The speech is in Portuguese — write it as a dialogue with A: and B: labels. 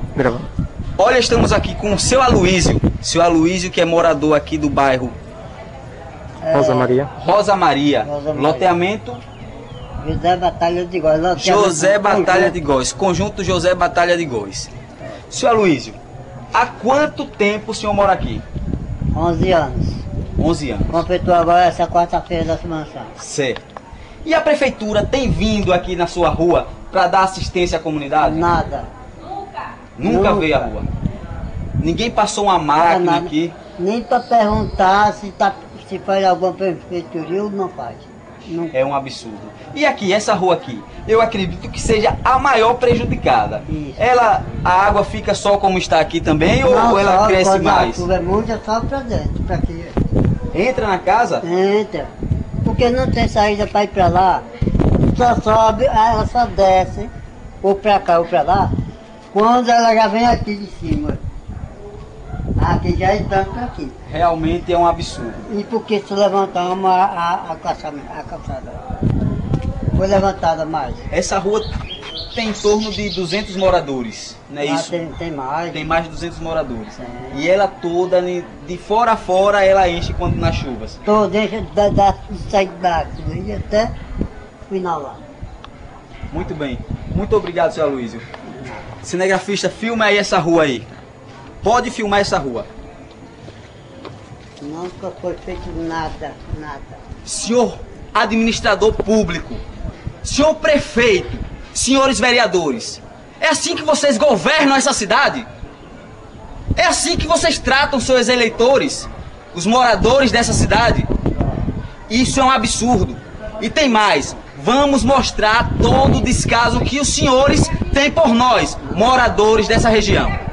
A: Gravando.
B: Olha, estamos aqui com o seu Aloísio. Seu Aloísio, que é morador aqui do bairro
A: Rosa Maria.
B: Rosa Maria.
C: Rosa Maria.
B: Loteamento
C: José Batalha de Góis.
B: José Batalha de Góis. Conjunto José Batalha de Góis. Seu Aloísio, há quanto tempo o senhor mora aqui?
C: 11 anos.
B: 11 anos.
C: Completou agora essa quarta-feira da Semana Santa.
B: Certo. E a prefeitura tem vindo aqui na sua rua para dar assistência à comunidade?
C: Nada.
B: Nunca veio à rua. Ninguém passou uma máquina aqui.
C: Nem para perguntar se faz alguma prefeitura ou não faz. Não.
B: É um absurdo. E aqui, essa rua aqui, eu acredito que seja a maior prejudicada.
C: Isso.
B: A água fica só como está aqui também ou
C: Não,
B: ela cresce mais?
C: Quando a chuva é muito, só para dentro. Para que
B: Entra na casa?
C: entra. Porque não tem saída para ir para lá. Só sobe, ela só desce, ou para cá ou para lá, quando ela já vem aqui de cima. Aqui já é tanto aqui.
B: Realmente é um absurdo.
C: E porque se levantamos a calçada? Foi levantada mais.
B: Essa rua tem em torno de 200 moradores, não é isso?
C: Tem mais.
B: Tem mais de 200 moradores.
C: É.
B: E ela toda, de fora a fora, ela enche quando nas chuvas.
C: Deixa sair daqui e até o final lá.
B: Muito bem. Muito obrigado, seu Aloísio. Cinegrafista, filma aí essa rua aí. Pode filmar essa rua.
C: Nunca foi feito nada.
B: Senhor administrador público, senhor prefeito, senhores vereadores, é assim que vocês governam essa cidade? É assim que vocês tratam seus eleitores, os moradores dessa cidade? Isso é um absurdo. E tem mais, vamos mostrar todo o descaso que os senhores têm por nós, moradores dessa região.